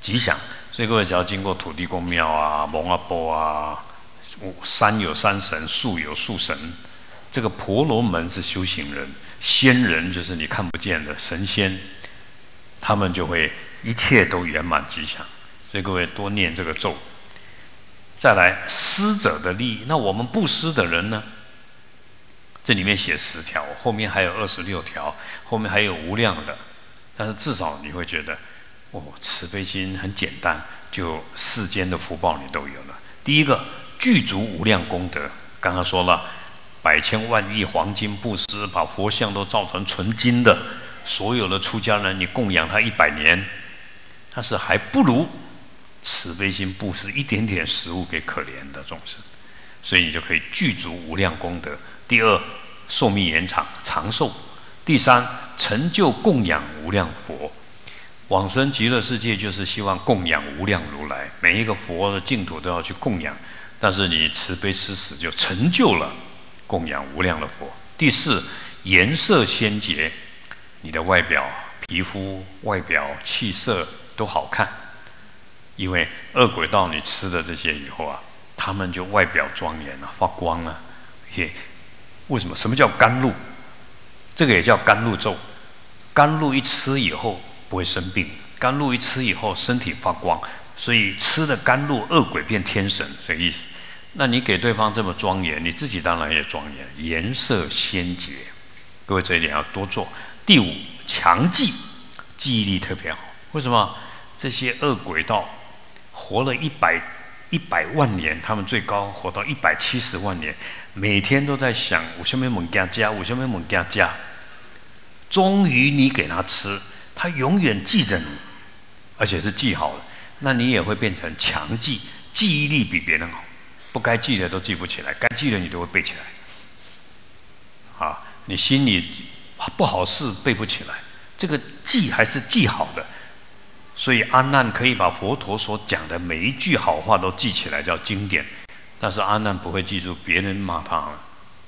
吉祥。所以各位只要经过土地公庙啊、蒙阿波啊，山有山神，树有树神。这个婆罗门是修行人，仙人就是你看不见的神仙，他们就会一切都圆满吉祥。所以各位多念这个咒。再来，施者的利益，那我们布施的人呢？这里面写10条，后面还有26条，后面还有无量的。但是至少你会觉得，慈悲心很简单，就世间的福报你都有了。第一个，具足无量功德。刚刚说了，100千万亿黄金布施，把佛像都造成纯金的，所有的出家人你供养他100年，但是还不如慈悲心布施一点点食物给可怜的众生，所以你就可以具足无量功德。第二，寿命延长，长寿。第三，成就供养无量佛。往生极乐世界就是希望供养无量如来，每一个佛的净土都要去供养，但是你慈悲施食就成就了供养无量的佛。第四，颜色鲜洁，你的外表、皮肤、外表、气色都好看，因为恶鬼道你吃了这些以后啊，他们就外表庄严啊，发光啊。为什么？什么叫甘露？这个也叫甘露咒。甘露一吃以后不会生病，甘露一吃以后身体发光，所以吃了甘露，恶鬼变天神，这个意思。那你给对方这么庄严，你自己当然也庄严，颜色鲜洁。各位这一点要多做。第五，强记，记忆力特别好。为什么？这些恶鬼道活了100万年，他们最高活到170万年，每天都在想有什么物件吃，有什么物件吃。终于你给他吃，他永远记着你，而且是记好了，那你也会变成强记，记忆力比别人好，不该记的都记不起来，该记的你都会背起来。啊，你心里不好事背不起来，这个记还是记好的。所以阿难可以把佛陀所讲的每一句好话都记起来，叫经典。但是阿难不会记住别人骂他了。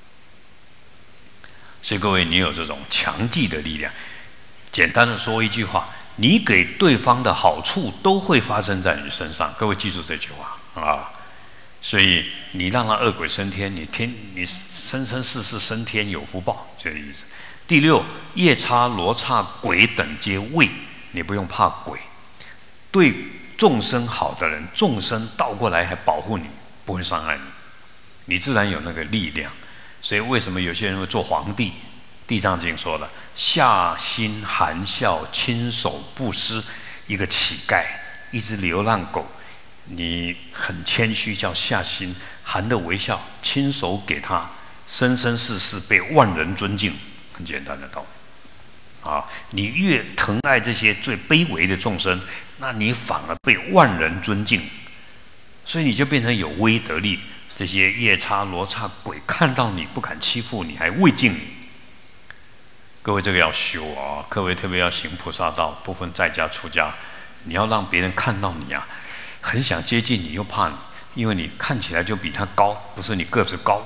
所以各位，你有这种强记的力量。简单的说一句话，你给对方的好处都会发生在你身上。各位记住这句话啊！所以你让他恶鬼升天，你生生世世升天有福报，这个意思。第六，夜叉、罗刹、鬼等皆畏，你不用怕鬼。对众生好的人，众生倒过来还保护你，不会伤害你，你自然有那个力量。所以为什么有些人会做皇帝？地藏经说了，下心含笑，亲手布施。一个乞丐，一只流浪狗，你很谦虚，叫下心，含着微笑，亲手给他，生生世世被万人尊敬。很简单的道理啊！你越疼爱这些最卑微的众生，那你反而被万人尊敬，所以你就变成有威德力。这些夜叉、罗刹、鬼看到你不敢欺负你，还畏敬你。各位这个要修啊！各位特别要行菩萨道，不分在家出家，你要让别人看到你啊，很想接近你又怕你，因为你看起来就比他高，不是你个子高，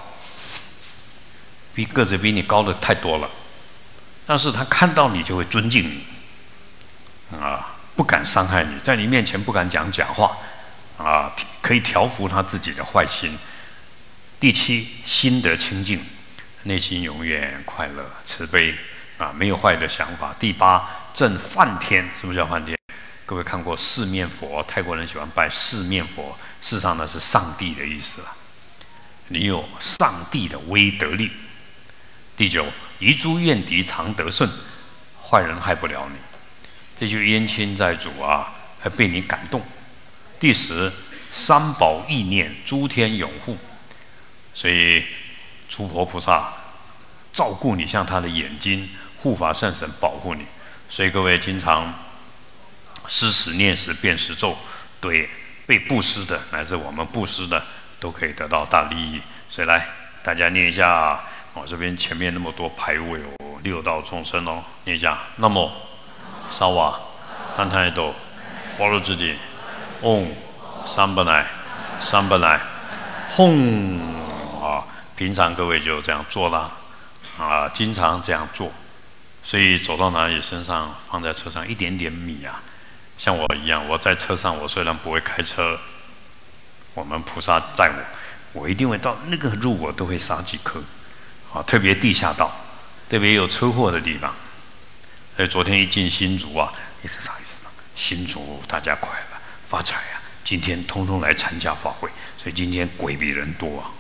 个子比你高的太多了。但是他看到你就会尊敬你啊，不敢伤害你，在你面前不敢讲假话啊，可以调伏他自己的坏心。第七，心得清净，内心永远快乐慈悲啊，没有坏的想法。第八，正梵天。什么叫梵天？各位看过四面佛，泰国人喜欢拜四面佛，事实上呢是上帝的意思了。你有上帝的威德力。第九，遗诸怨敌常得胜，坏人害不了你。这句冤亲债主啊，还被你感动。第十，三宝意念，诸天拥护。所以诸佛菩萨照顾你，像他的眼睛，护法善神保护你。所以各位经常施食念食辨识咒，对被布施的乃至我们布施的都可以得到大利益。所以来大家念一下，我这边前面那么多牌位有6道众生哦，念一下：南无沙瓦怛他耶斗波罗揭谛唵三本来三本来吽。平常各位就这样做啦，啊，经常这样做，所以走到哪里身上放在车上一点点米啊， 像我一样，我在车上，我虽然不会开车，我们菩萨载我一定会到那个路，我都会撒几颗，啊，特别地下道，特别有车祸的地方。所以昨天一进新竹啊，一直撒，新竹大家快乐发财啊！今天通通来参加法会，所以今天鬼比人多啊。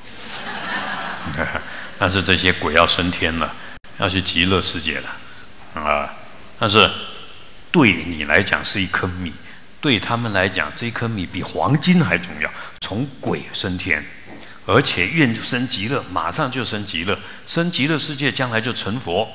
但是这些鬼要升天了，要去极乐世界了啊！但是对你来讲是一颗米，对他们来讲这一颗米比黄金还重要。从鬼升天，而且愿升极乐，马上就升极乐，升极乐世界将来就成佛。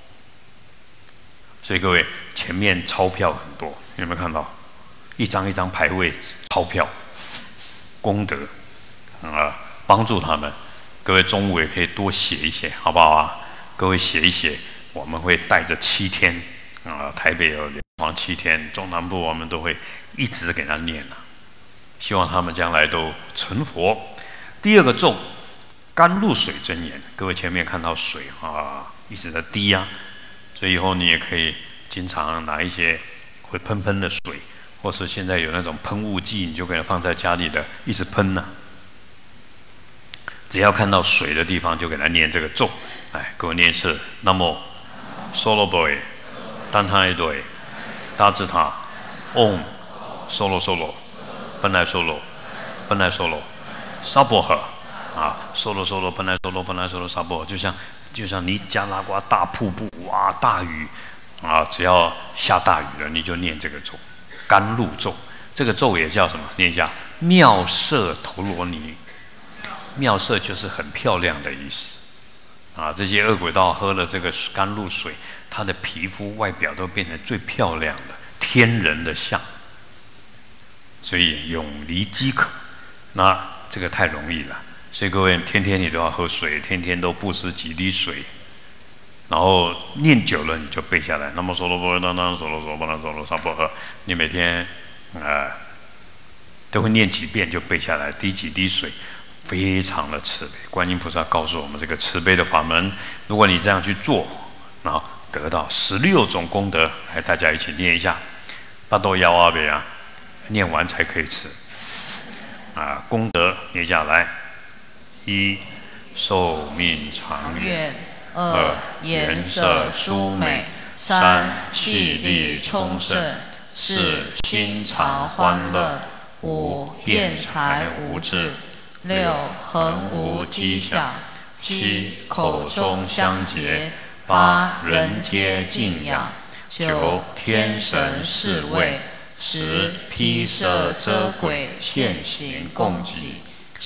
所以各位，前面钞票很多，有没有看到？一张一张牌位钞票，功德啊，帮助他们。各位中午也可以多写一写，好不好啊？各位写一写，我们会带着7天啊，台北有莲花7天，中南部我们都会一直给他念啊，希望他们将来都成佛。第二个咒，甘露水真言。各位前面看到水啊，一直在滴啊，所以以后你也可以经常拿一些会喷喷的水，或是现在有那种喷雾剂，你就给它放在家里的，一直喷呢。只要看到水的地方，就给他念这个咒。来，给我念一次：南无梭罗波耶，丹他耶多耶，大智塔唵梭罗梭罗，本来梭罗，本来梭罗，沙婆诃啊，梭罗梭罗，本来梭罗，本来梭罗，沙婆诃，就像尼加拉瓜大瀑布，哇，大雨啊，只要下大雨了，你就念这个咒，甘露咒。这个咒也叫什么？念一下：妙色陀罗尼。妙色就是很漂亮的意思啊！这些恶鬼道喝了这个甘露水，他的皮肤外表都变成最漂亮的天人的相，所以永离饥渴。那这个太容易了，所以各位天天你都要喝水，天天都布施几滴水，然后念久了你就背下来。那么梭罗波当当梭罗梭波当梭罗沙波诃，你每天都会念几遍就背下来，滴几滴水。非常的慈悲，观音菩萨告诉我们这个慈悲的法门，如果你这样去做，然后得到16种功德。来，大家一起念一下：巴多亚阿贝啊，念完才可以吃啊。功德念下来：1. 寿命长远；2. 颜色殊美；3. 气力充盛；4. 心常欢乐；5. 辩才无滞；6. 恒无迹象；7. 口中香洁；8. 人皆敬仰；9. 天神侍卫；10. 披舍遮鬼现行供给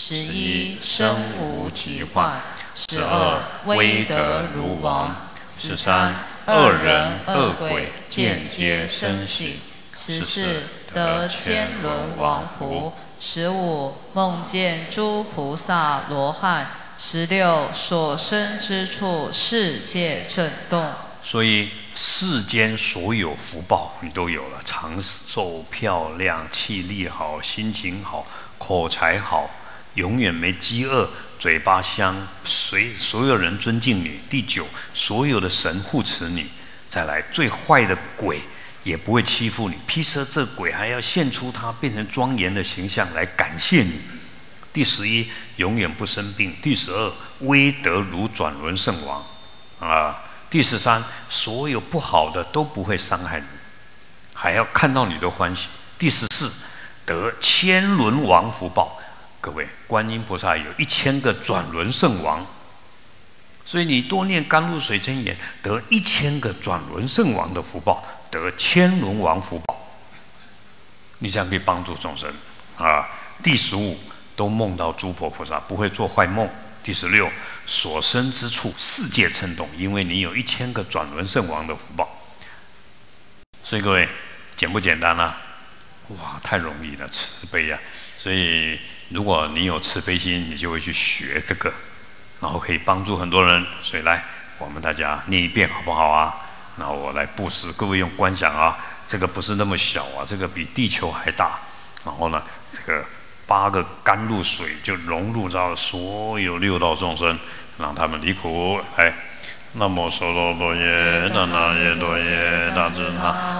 ；11. 身无疾患；12. 威德如王；13. 恶人恶鬼间接生系；14. 得千轮王福；15. 梦见诸菩萨罗汉；16. 所生之处世界震动。所以世间所有福报你都有了，长寿、漂亮、气力好、心情好、口才好，永远没饥饿，嘴巴香，所有人尊敬你。第9，所有的神护持你。再来，最坏的鬼也不会欺负你，披舍这鬼还要现出他变成庄严的形象来感谢你。第11，永远不生病。第12，威德如转轮圣王啊。第13，所有不好的都不会伤害你，还要看到你都欢喜。第14，得千轮王福报。各位，观音菩萨有1000个转轮圣王，所以你多念甘露水真言，得1000个转轮圣王的福报，得千轮王福报，你这样可以帮助众生啊。第15，都梦到诸佛菩萨，不会做坏梦。第16，所生之处世界震动，因为你有1000个转轮圣王的福报。所以各位，简不简单啊？哇，太容易了，慈悲啊！所以如果你有慈悲心，你就会去学这个，然后可以帮助很多人。所以来，我们大家念一遍好不好啊？那我来布施，各位用观想啊，这个不是那么小啊，这个比地球还大。然后呢，这个8个甘露水就融入到所有6道众生，让他们离苦。来，南无梭罗波耶，达那耶多耶，大智塔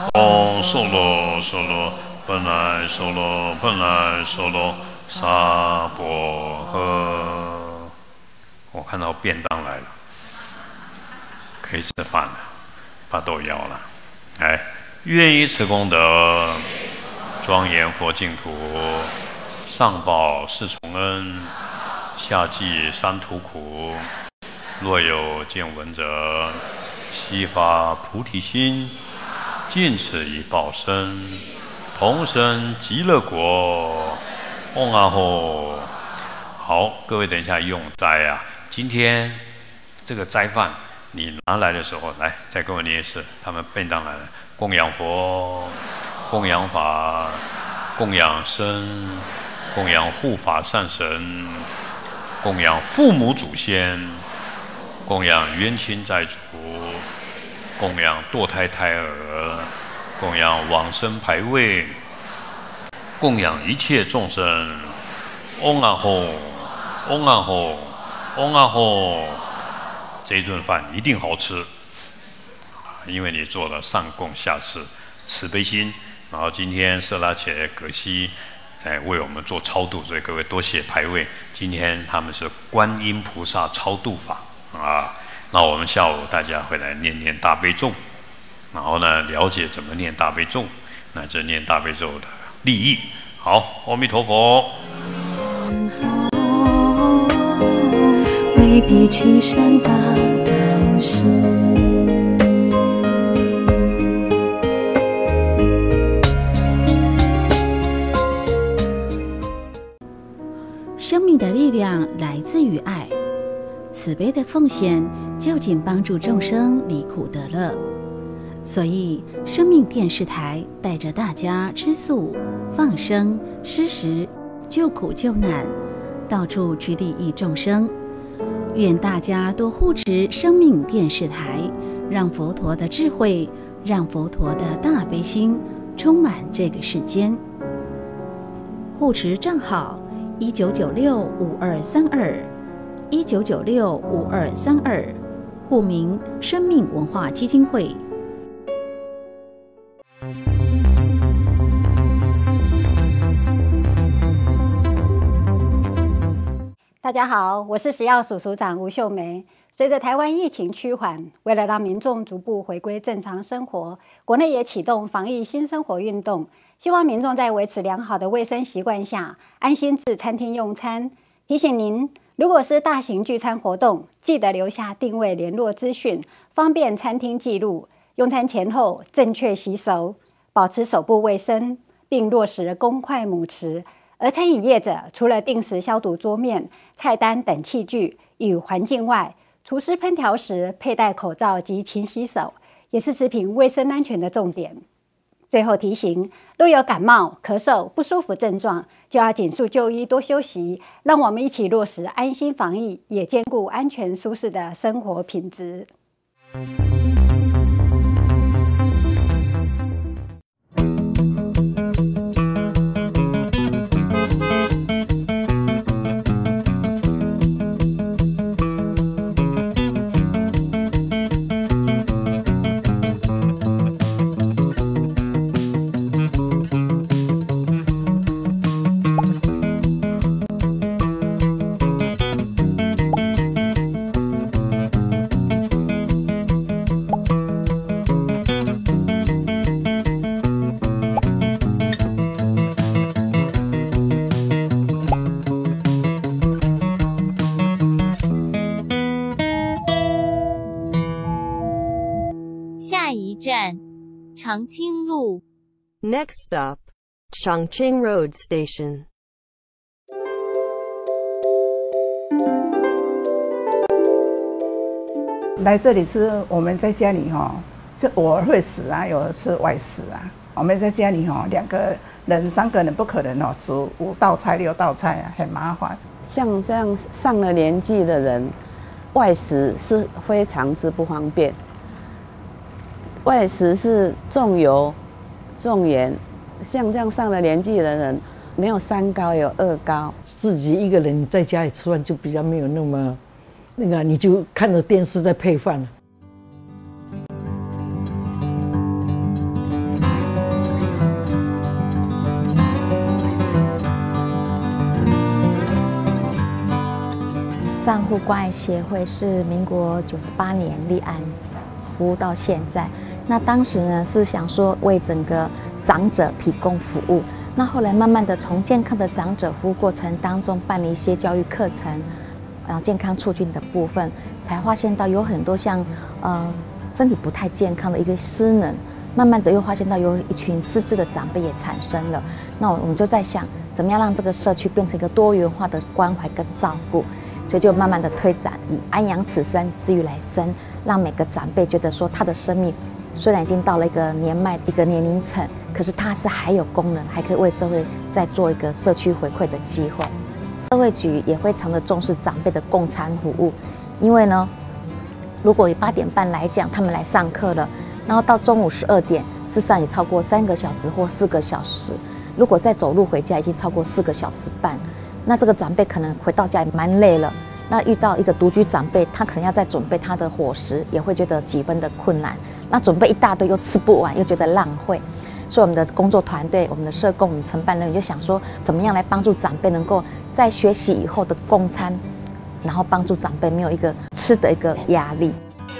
嗡梭罗梭罗，本来梭罗本来梭罗，萨婆诃。我看到便当来了，可以吃饭了，把豆摇了。来，愿以此功德，庄严佛净土，上报四重恩，下济三途苦。若有见闻者，悉发菩提心，尽此一报身，同生极乐国。嗡阿吽。好，各位等一下用斋啊。今天这个斋饭你拿来的时候，来再跟我念一次。他们便当来了，供养佛，供养法，供养僧，供养护法善神，供养父母祖先，供养冤亲债主，供养堕胎胎儿，供养往生牌位，供养一切众生。嗡阿吽，嗡阿吽，嗡阿吽。这一顿饭一定好吃，因为你做了上供下施慈悲心。然后今天色拉且葛西在为我们做超度，所以各位多写牌位。今天他们是观音菩萨超度法啊。那我们下午大家会来念念大悲咒，然后呢了解怎么念大悲咒，乃至念大悲咒的利益。好，阿弥陀佛。为彼驱山大道士， 生命的力量来自于爱，慈悲的奉献就近帮助众生离苦得乐。所以，生命电视台带着大家吃素、放生、施食、救苦救难，到处去利益众生。愿大家多护持生命电视台，让佛陀的智慧，让佛陀的大悲心充满这个世间。护持账号19965232，19965232，户名生命文化基金会。 大家好，我是食药署署长吴秀梅。随着台湾疫情趋缓，为了让民众逐步回归正常生活，国内也启动防疫新生活运动，希望民众在维持良好的卫生习惯下，安心至餐厅用餐。提醒您，如果是大型聚餐活动，记得留下定位联络资讯，方便餐厅记录。用餐前后正确洗手，保持手部卫生，并落实公筷母匙。而餐饮业者除了定时消毒桌面、菜单等器具与环境外，厨师烹调时佩戴口罩及勤洗手，也是食品卫生安全的重点。最后提醒，若有感冒、咳嗽、不舒服症状，就要紧速就医，多休息。让我们一起落实安心防疫，也兼顾安全舒适的生活品质。 长青路 Next stop, Changqing Road Station. 来这里吃，我们在家里是偶尔会死啊，有的吃外食啊。我们在家里2个人、3个人不可能煮5道菜、6道菜啊，很麻烦。 像这样上了年纪的人，外食是非常之不方便。外食是重油、重盐，像这样上了年纪的人，没有3高，有2高。 自己一个人在家里吃饭就比较没有那么你就看着电视在配饭了。 上护关爱协会是民国98年立案，服务到现在。那当时呢是想说为整个长者提供服务，那后来慢慢的从健康的长者服务过程当中办理一些教育课程，健康促进的部分，才发现到有很多像身体不太健康的一个失能，慢慢的又发现到有一群失智的长辈也产生了。那我们就在想，怎么样让这个社区变成一个多元化的关怀跟照顾，所以就慢慢的推展以安养此生，知育来生，让每个长辈觉得说他的生命虽然已经到了一个年龄层，可是他是还有功能，还可以为社会再做一个社区回馈的机会。社会局也非常的重视长辈的共餐服务，因为呢，如果以8点半来讲，他们来上课了，然后到中午12点，事实上也超过3个小时或4个小时。如果再走路回家，已经超过4个小时半。那这个长辈可能回到家也蛮累了。那遇到一个独居长辈，他可能要再准备他的伙食，也会觉得几分的困难。那准备一大堆又吃不完，又觉得浪费。所以我们的工作团队、我们的社工、我们承办人员就想说，怎么样来帮助长辈能够在学习以后的共餐，然后帮助长辈没有一个吃的一个压力。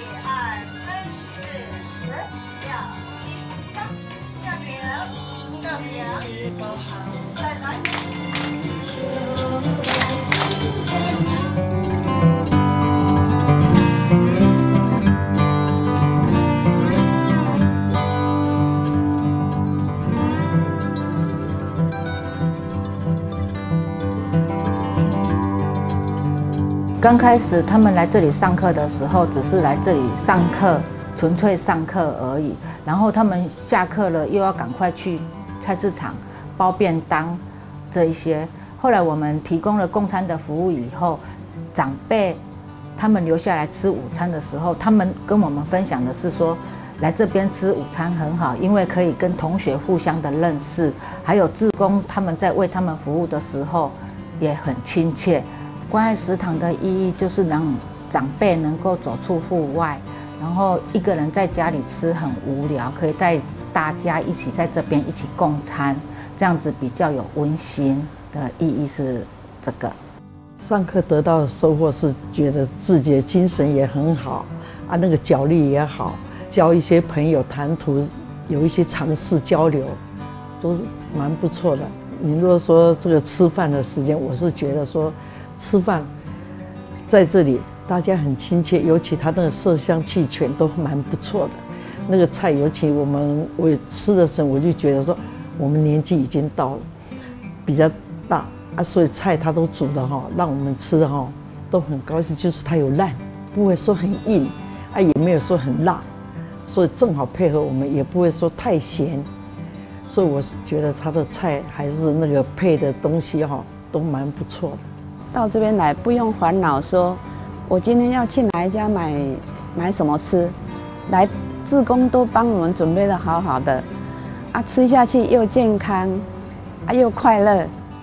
刚开始他们来这里上课的时候，只是来这里上课，纯粹上课而已。然后他们下课了，又要赶快去菜市场包便当这一些。后来我们提供了共餐的服务以后，长辈他们留下来吃午餐的时候，他们跟我们分享的是说，来这边吃午餐很好，因为可以跟同学互相的认识，还有志工他们在为他们服务的时候也很亲切。关爱食堂的意义就是让长辈能够走出户外，然后一个人在家里吃很无聊，可以带大家一起在这边一起共餐，这样子比较有温馨的意义是这个。 上课得到的收获是觉得自己的精神也很好啊，那个脚力也好，交一些朋友谈吐，有一些尝试交流，都是蛮不错的。你如果说这个吃饭的时间，我是觉得说吃饭在这里大家很亲切，尤其他那个色香气全都蛮不错的。那个菜，尤其我吃的时候，我就觉得说我们年纪已经到了比较大啊，所以菜他都煮的哈，让我们吃的哈都很高兴，就是它有烂，不会说很硬啊，也没有说很辣，所以正好配合我们，也不会说太咸。所以我是觉得他的菜还是那个配的东西哈都蛮不错的。 到这边来不用烦恼说，我今天要去哪一家买什么吃，来志工都帮我们准备的好好的，啊，吃下去又健康，啊又快乐。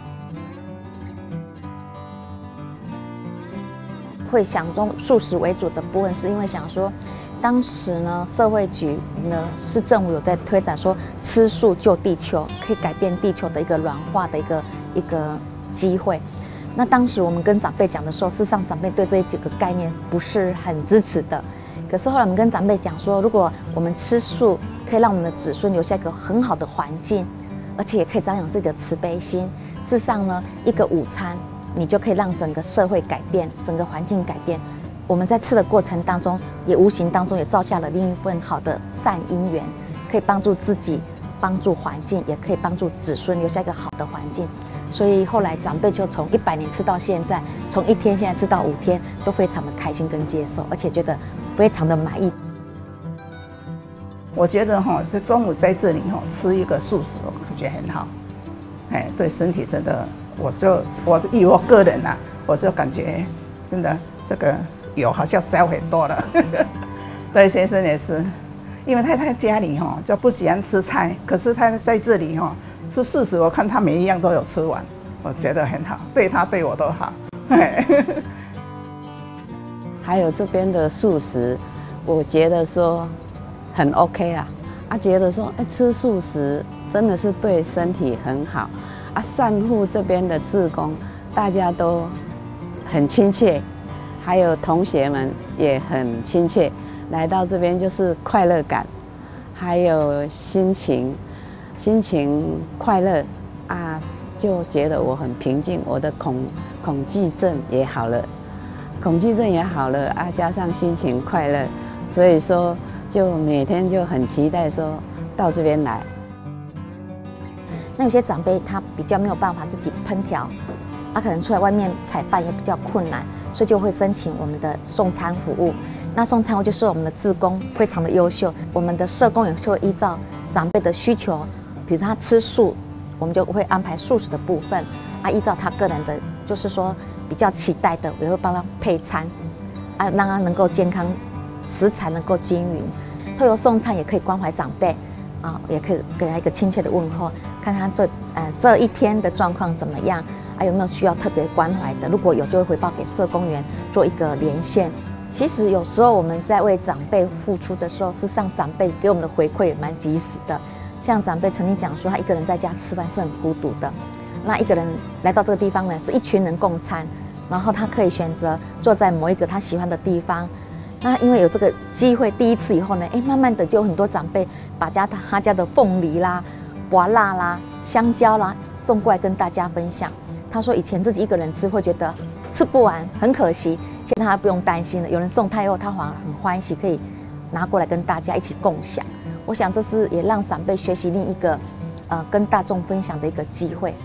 会想中素食为主的部分，是因为想说，当时呢社会局呢市政府有在推展说吃素救地球，可以改变地球的一个软化的一个机会。那当时我们跟长辈讲的时候，事实上长辈对这几个概念不是很支持的。可是后来我们跟长辈讲说，如果我们吃素，可以让我们的子孙留下一个很好的环境，而且也可以张扬自己的慈悲心。事实上呢，一个午餐，你就可以让整个社会改变，整个环境改变。我们在吃的过程当中，也无形当中也造下了另一份好的善因缘，可以帮助自己，帮助环境，也可以帮助子孙留下一个好的环境。所以后来长辈就从100年吃到现在，从1天现在吃到5天，都非常的开心跟接受，而且觉得非常的满意。 我觉得哈，这中午在这里哈吃一个素食，我感觉很好，哎，对身体真的，我以我个人呐，我就感觉真的这个油好像少很多了。对先生也是，因为他在家里哈就不喜欢吃菜，可是他在这里哈吃素食，我看他每一样都有吃完，我觉得很好，对他对我都好。 还有这边的素食，我觉得说很 OK 啊，觉得说吃素食真的是对身体很好啊。善护这边的志工，大家都很亲切， 还有同学们也很亲切，来到这边就是快乐感，还有心情快乐啊，就觉得我很平静，我的恐惧症也好了，啊，加上心情快乐，所以说就每天就很期待说到这边来。 那有些长辈他比较没有办法自己烹调，他可能出来外面采饭也比较困难，所以就会申请我们的送餐服务。那送餐服务就是我们的志工非常的优秀，我们的社工也会依照长辈的需求，比如他吃素，我们就会安排素食的部分啊，依照他个人的，就是说比较期待的，也会帮他配餐啊，让他能够健康，食材能够均匀。透过送餐也可以关怀长辈啊，也可以给他一个亲切的问候，看他这一天的状况怎么样，有没有需要特别关怀的，如果有就会回报给社工员做一个连线。其实有时候我们在为长辈付出的时候，事实上长辈给我们的回馈也蛮及时的。像长辈曾经讲说，他一个人在家吃饭是很孤独的，那一个人来到这个地方呢，是一群人共餐，然后他可以选择坐在某一个他喜欢的地方。那因为有这个机会，第一次以后呢，慢慢的就有很多长辈把他家的凤梨啦、芭辣啦、香蕉啦送过来跟大家分享。他说以前自己一个人吃会觉得吃不完，很可惜。现在他不用担心了，有人送他以后，他反而很欢喜，可以拿过来跟大家一起共享。我想这是也让长辈学习另一个跟大众分享的一个机会。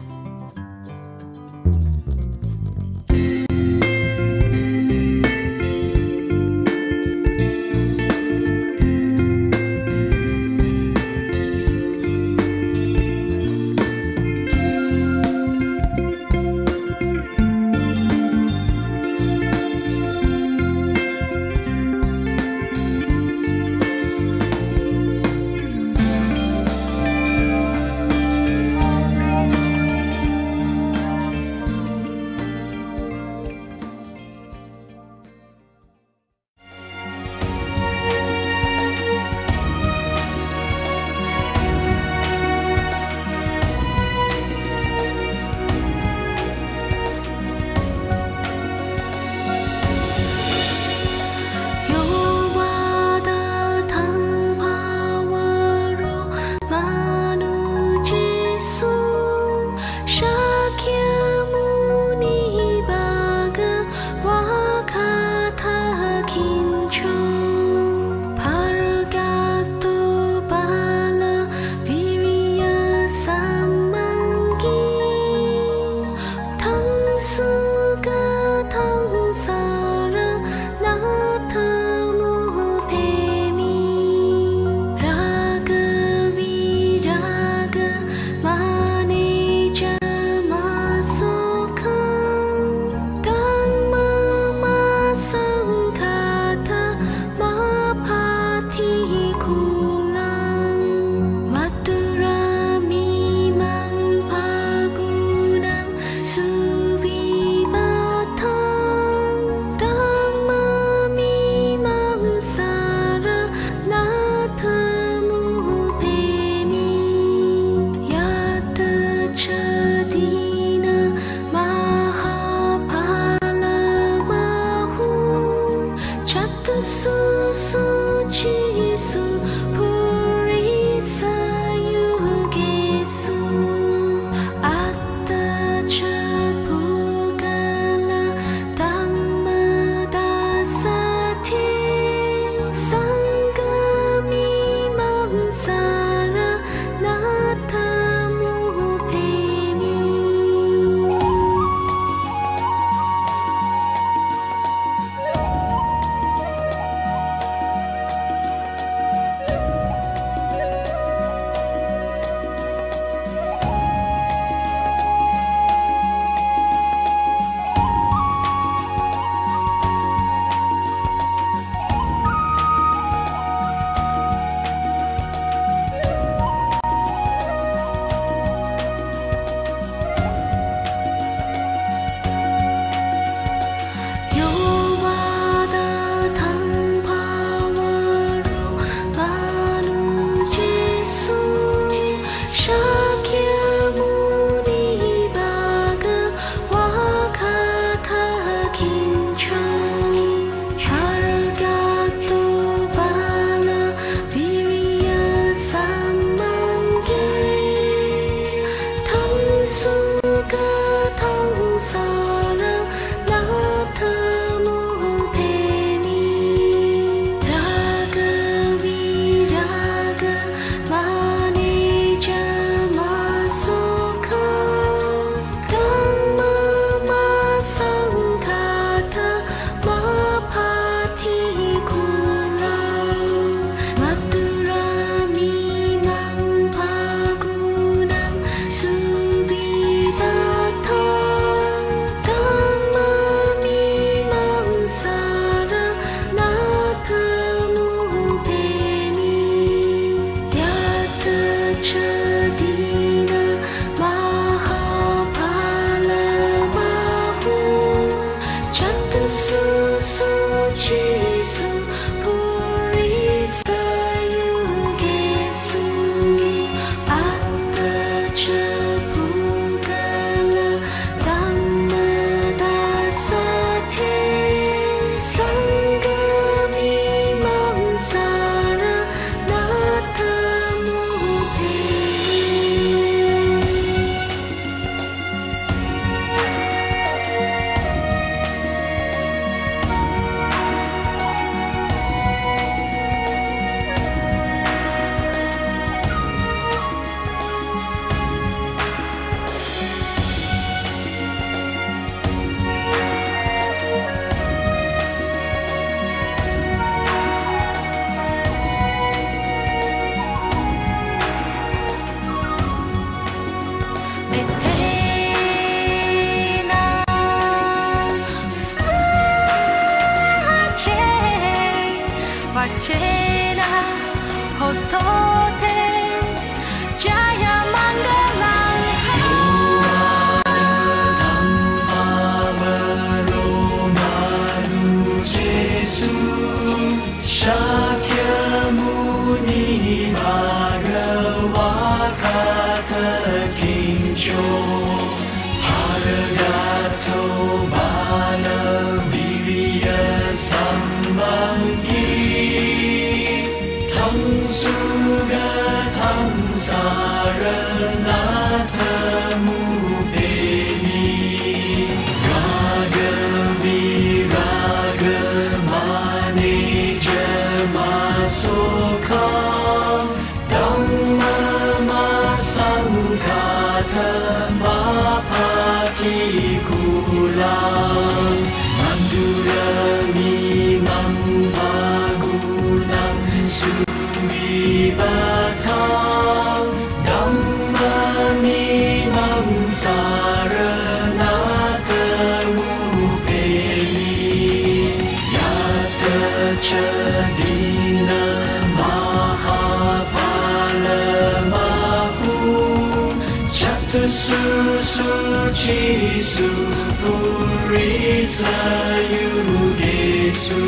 Susu puri sayugesu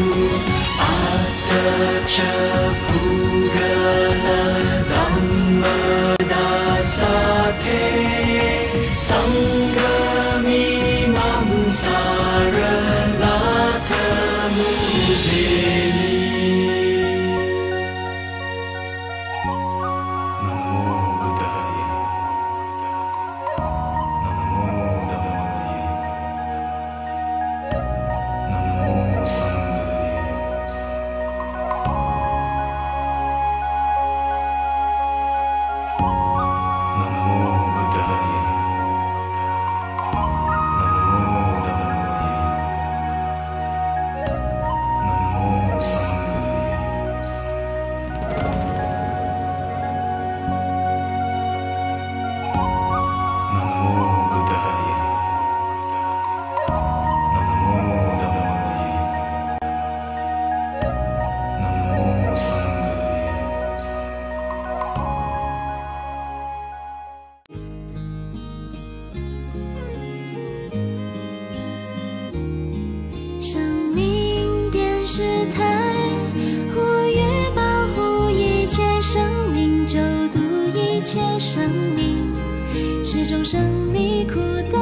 atta chapugala dhamma dasate sangami mamsara latamudeni 是众生离苦的